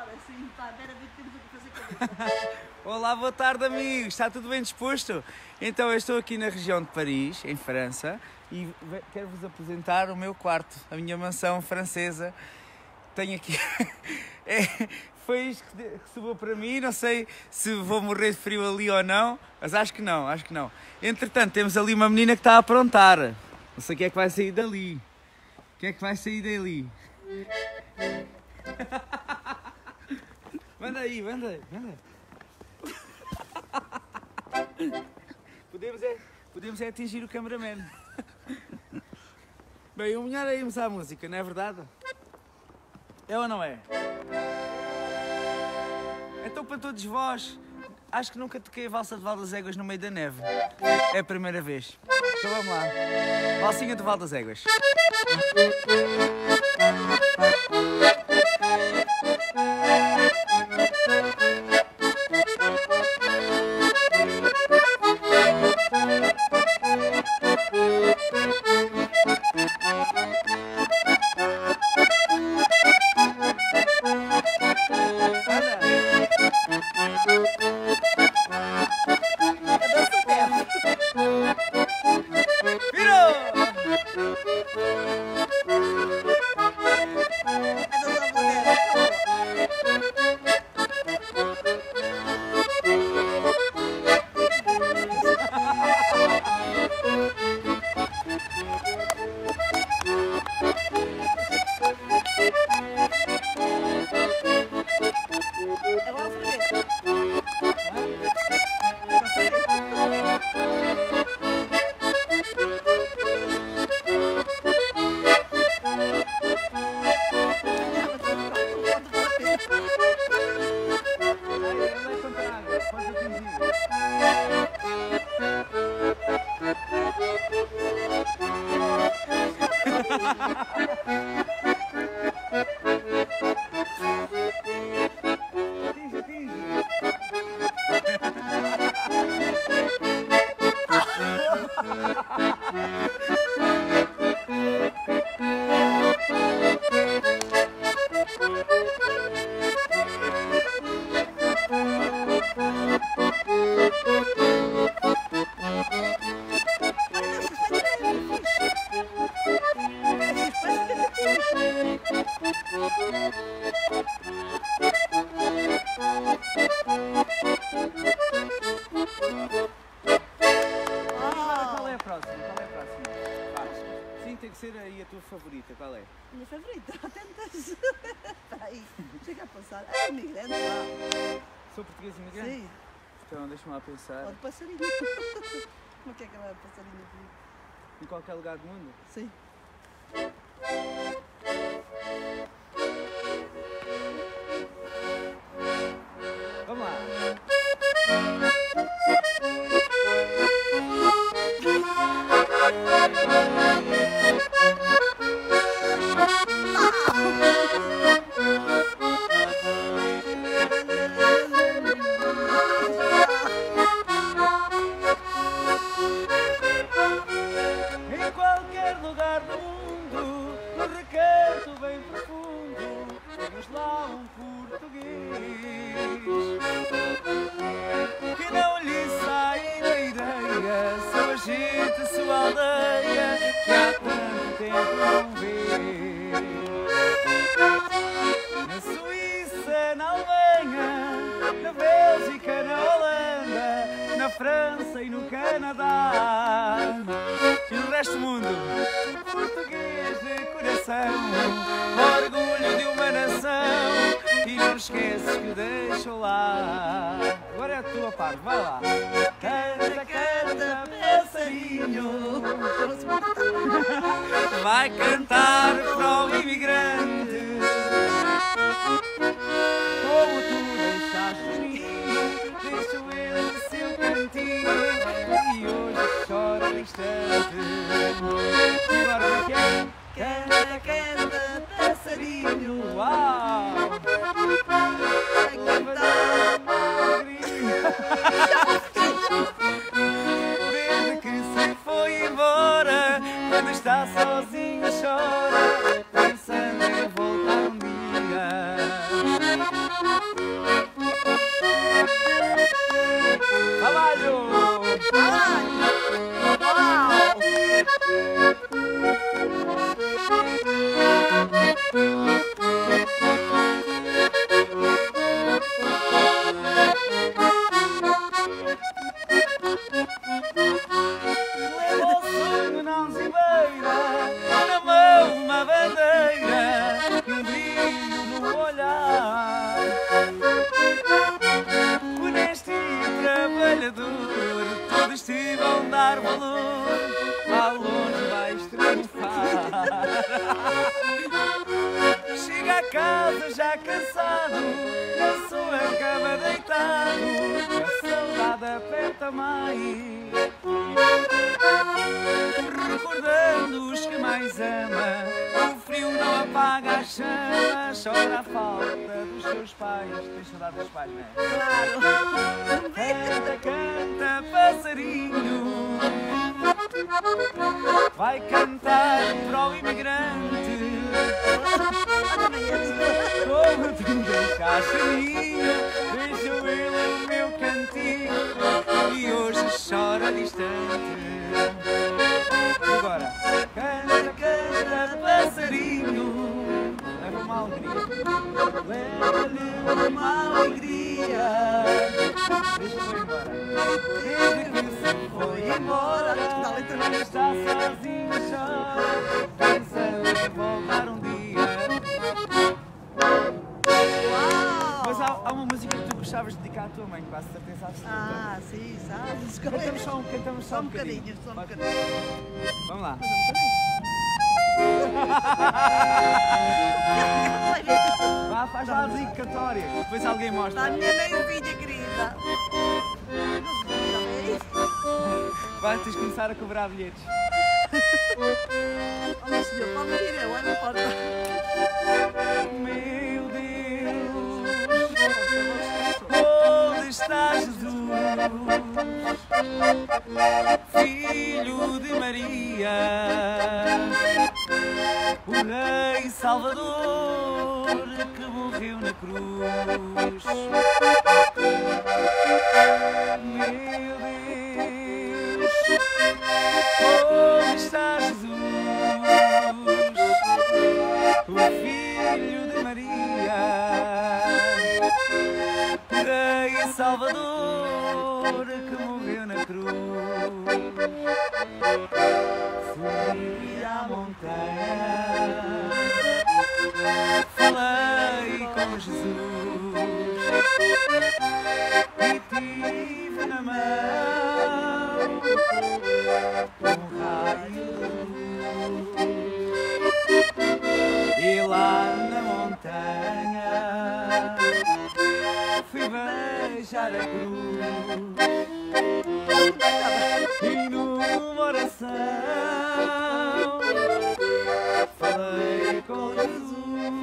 agora, sim, pá, meramente temos o que fazer cabeça. Olá, boa tarde amigos, está tudo bem disposto? Então eu estou aqui na região de Paris, em França, e quero-vos apresentar o meu quarto, a minha mansão francesa. Tenho aqui... Foi isto que sobrou para mim, não sei se vou morrer de frio ali ou não, mas acho que não. Entretanto, temos ali uma menina que está a aprontar. Não sei o que é que vai sair dali. O que é que vai sair dali? Manda aí. Podemos é atingir o cameraman. Bem, o melhor é irmos à música, não é verdade? É ou não é? Então, para todos vós, acho que nunca toquei a valsa de Val das Éguas no meio da neve. É a primeira vez. Então vamos lá. Valsinha de Val das Éguas. Qual é a próxima? Sim, tem que ser aí a tua favorita, qual é? Minha favorita, tantas. Espera aí, chega a passar. É imigrante lá. Sou português imigrante? Sim. Então deixa-me lá pensar. Ou de passarinho. Como é que ela é passarinho aqui? Em qualquer lugar do mundo? Sim. Vamos lá. Em qualquer lugar do mundo, no recanto bem profundo, temos lá um português que não lhe sai da ideia, sua gente, sua aldeia, que há tanto tempo não vê. Na Suíça, na Alemanha, na Bélgica, na Holanda, na França e no Canadá e no resto do mundo. Português de coração, orgulho de uma nação, e não esqueces que deixou lá. Agora é a tua parte, vai lá. Canta, canta, passarinho, vai cantar para o imigrante. Como tu deixaste o ninho, deixou ele no seu cantinho, e hoje chora no instante. E agora como é que é? Canta, canta, passarinho, uau! Vai cantar uma alegria. Desde que se foi embora, quando está sozinho chora, pensando em voltar. dar valor, lá longe vais triunfar. Chega a casa já cansado, na sua cama deitado, a saudade aperta mais. Recordando os que mais ama, o frio não apaga a chama, chora a falta dos seus pais. Tens saudade dos pais, não é? Claro. Canta, canta, passarinho, vai cantar para o imigrante. Como tu deixaste ninho, deixou ele o meu cantinho e hoje chora distante. E agora, canta, canta, passarinho, leva uma alegria, leva-lhe uma alegria. Desde que se foi embora, está sozinho, chora, pensando em voltar um dia. Mas há uma música que tu gostavas de dedicar à tua mãe, quase certeza absoluta. Ah, sim, sabes? Cantamos só um bocadinho. Só um Pode- bocadinho. Vamos lá. Vá, faz lá a dedicatória, depois alguém mostra. A minha mãezinha querida. Vai, tens de começar a cobrar bilhetes. Oh, meu senhor, pode vir, eu não importa. Meu Deus, onde está Jesus, Filho de Maria, o Rei Salvador que morreu na cruz. Meu Deus, onde está Jesus, o Filho de Maria, Rei Salvador que morreu na cruz. Subi à montanha, falei com Jesus e tive na mão um raio de luz. E lá na montanha fui beijar a cruz e numa oração falei com Jesus.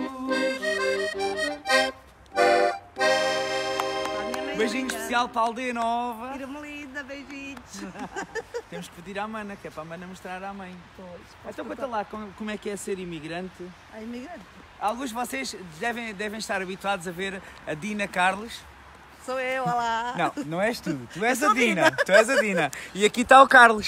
Beijinho especial para a Aldeia Nova. Irmelida, beijinhos. Temos que pedir à mana, que é para a mana mostrar à mãe. Pois, Então conta lá como é que é ser imigrante. A imigrante. Alguns de vocês devem estar habituados a ver a Dina Carlos. Sou eu, olá. Não, não és tu. Tu és Eu a sou a Dina. Tu és a Dina. E aqui está o Carlos.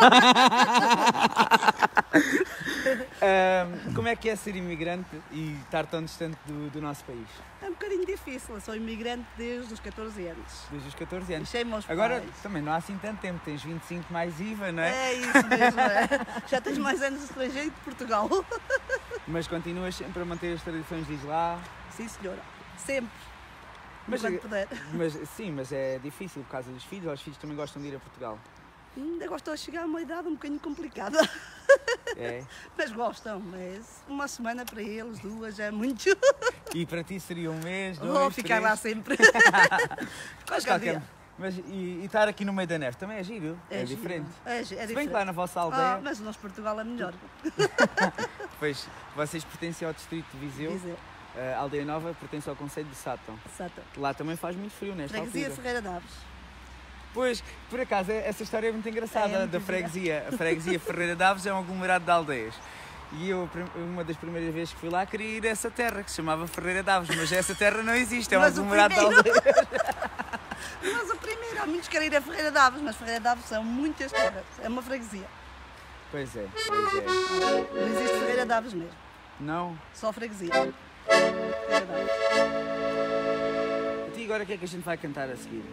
Como é que é ser imigrante e estar tão distante do nosso país? É um bocadinho difícil. Eu sou imigrante desde os 14 anos. Desde os 14 anos. Deixei meus Agora pais. também não há assim tanto tempo. Tens 25 mais IVA, não é? É isso mesmo, é. Já tens mais anos de estrangeiro que de Portugal. Mas continuas sempre a manter as tradições de lá. Sim, senhora. Sempre. Mas, Enquanto puder. mas é difícil por causa dos filhos. Ou os filhos também gostam de ir a Portugal. Ainda gostam de chegar a uma idade um bocadinho complicada. É. Mas gostam, mas uma semana para eles, 2 é muito. E para ti seria um mês, 2, Vou ficar 3. lá sempre. Mas, Qualquer dia. e estar aqui no meio da neve também é giro, é giro. diferente. É Se bem diferente. que lá na vossa aldeia, Mas o nosso Portugal é melhor. pois, vocês pertencem ao distrito de Viseu, Dizer. a Aldeia Nova pertence ao concelho de Sátão. Exato. Lá também faz muito frio nesta Freguesia altura. Ferreira Daves. Pois, por acaso, essa história é muito engraçada, É, muito da freguesia. A freguesia Ferreira Daves é um aglomerado de aldeias. E eu, uma das primeiras vezes que fui lá, queria ir a essa terra, que se chamava Ferreira Daves, mas essa terra não existe, é um Mas o aglomerado de primeiro- aldeias. Mas o primeiro, há muitos que querem ir a Ferreira Daves, mas Ferreira Daves são muitas terras. É uma freguesia. Pois é. Não existe Ferreira Daves mesmo. Não? Só freguesia. Ferreira Daves. A ti agora o que é que a gente vai cantar a seguir?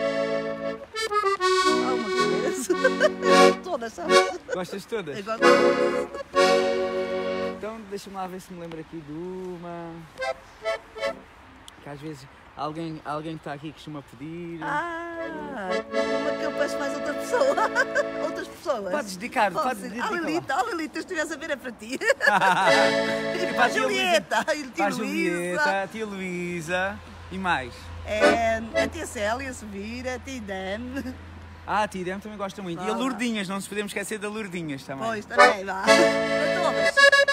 Há uma cabeça. Todas, sabes? Gostas de todas? Eu gosto de todas. Então deixa-me lá ver se me lembro aqui de uma. Que às vezes alguém que está aqui costuma pedir. Ah, Uma que eu peço mais outra pessoa. Outras pessoas. Podes dedicar, Posso podes dizer, dedicar. Lilita, Lilita, se estiveres a ver é para ti. E Para a Julieta, Para a e tia Luísa. Julieta, a tia Luísa e mais. A tia Célia, a Sevira, a tia Idem. Ah, a tia Idem também gosta muito. E a Ah, Lourdinhas, não nos podemos esquecer da Lourdinhas também. Pois, também, vá. Todas.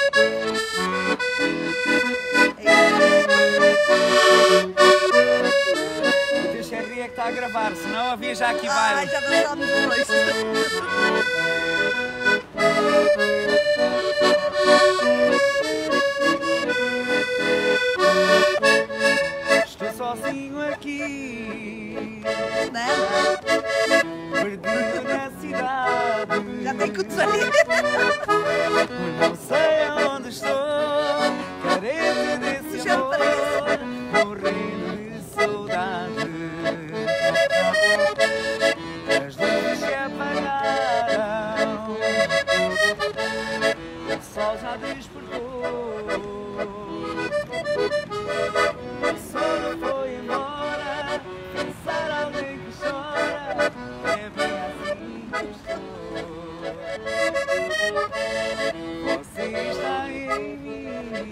O teu Xerri é que está a gravar, senão havia já aqui Ai, vários. já dançámos dois. Estou sozinho aqui, Não, perdido na cidade. já tem que dizer. Não sei aonde estou, carente desse Já me amor, morrendo de saudade. As luzes se apagaram, o sol já despertou. O sono foi embora, pensar alguém que chora, é bem assim que estou. Você está em mim,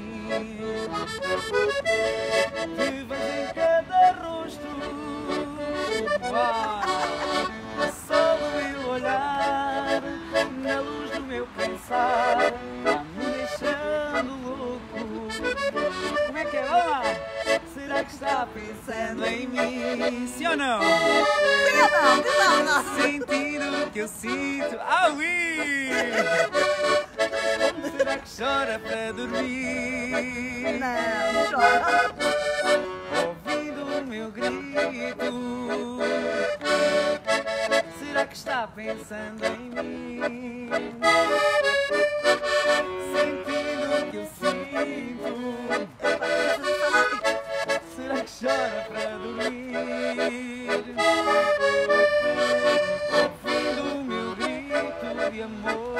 te vejo em cada rosto. Só o meu olhar, na luz do meu pensar, está-me deixando louco. Como é que é? Vamos lá! Será que está pensando em mim? Sim ou não? Não. Sentindo o que eu sinto. Ah, oui! Será que chora para dormir? Não chora. Ouvindo o meu grito, será que está pensando em mim? Sentindo o que eu sinto, será que chora para dormir? Ouvindo o meu grito de amor.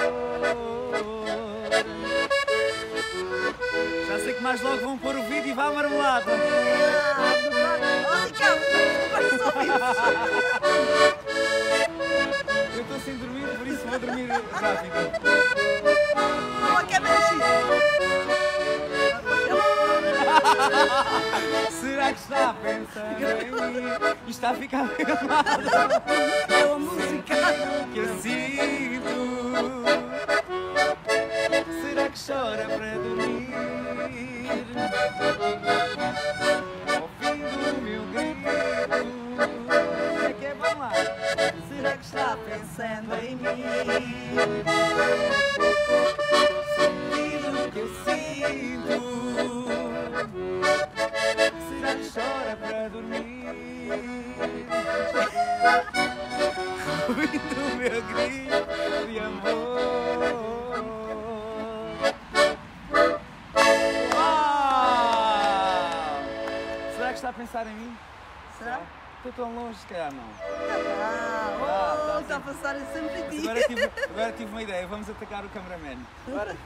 Já sei que mais logo vão pôr o vídeo e vá à marmelada. Eu estou sem dormir, por isso vou dormir rápido. Será que está pensando em mim? E está a ficar gravado. É uma música. Que eu sinto. Será que chora para dormir? Ouvindo o meu grito. É que é bom lá. Será que está pensando em mim? Sentindo o que eu sinto. Será que chora para dormir? Ouvindo o meu grito de amor. Uau! Será que está a pensar em mim? Será? Estou tão longe, se calhar não. Está a passar sempre em ti. Agora tive uma ideia, vamos atacar o cameraman. Bora.